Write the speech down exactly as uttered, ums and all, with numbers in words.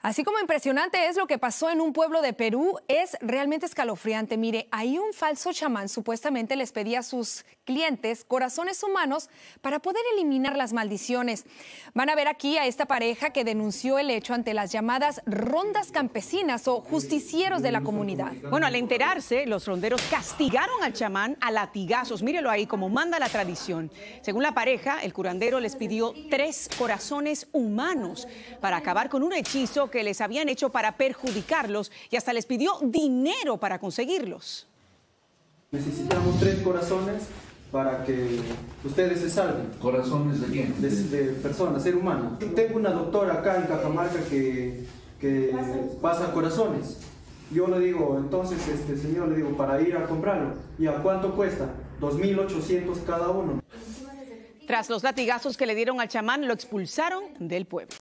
Así como impresionante es lo que pasó en un pueblo de Perú, es realmente escalofriante. Mire, ahí un falso chamán supuestamente les pedía a sus clientes corazones humanos para poder eliminar las maldiciones. Van a ver aquí a esta pareja que denunció el hecho ante las llamadas rondas campesinas o justicieros de la comunidad. Bueno, al enterarse, los ronderos castigaron al chamán a latigazos. Mírelo ahí, como manda la tradición. Según la pareja, el curandero les pidió tres corazones humanos para acabar con un hechizo que les habían hecho para perjudicarlos y hasta les pidió dinero para conseguirlos. Necesitamos tres corazones para que ustedes se salven. ¿Corazones de quién? De, de personas, ser humano. Tengo una doctora acá en Cajamarca que, que pasa corazones. Yo le digo, entonces, este señor, le digo, para ir a comprarlo. ¿Y a cuánto cuesta? dos mil ochocientos cada uno. Tras los latigazos que le dieron al chamán, lo expulsaron del pueblo.